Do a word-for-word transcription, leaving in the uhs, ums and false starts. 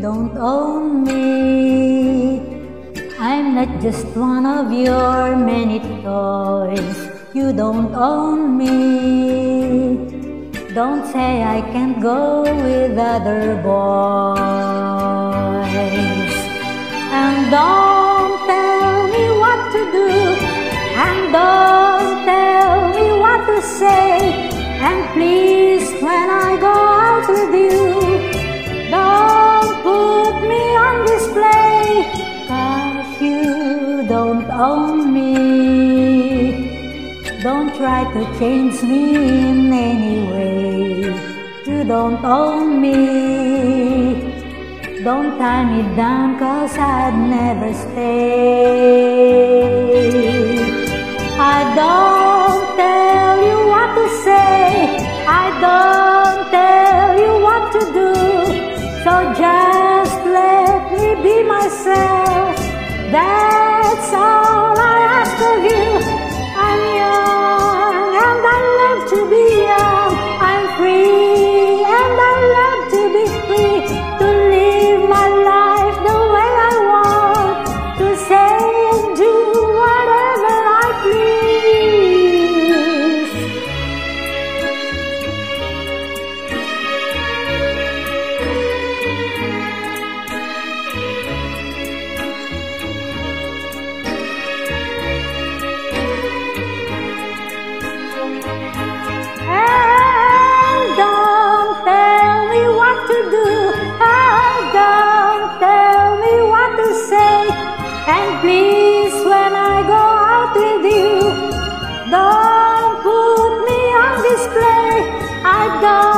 don't own me. I'm not just one of your many toys. You don't own me. Don't say I can't go with other boys. And don't tell me what to do. And don't tell me what to say. And please, when I go out with you, don't put me on display, 'cause you don't own me. Don't try to change me in any way. You don't own me. Don't tie me down, 'cause I'd never stay. I don't tell you what to say. I don't tell you what to do. So just let me be myself. That's all I ask of you. I'm young and I love to be young. I'm free and I love to be free. To live my life the way I want. To say and do whatever I please. And don't tell me what to do. And don't tell me what to say. And please, when I go out with you, don't put me on display. I don't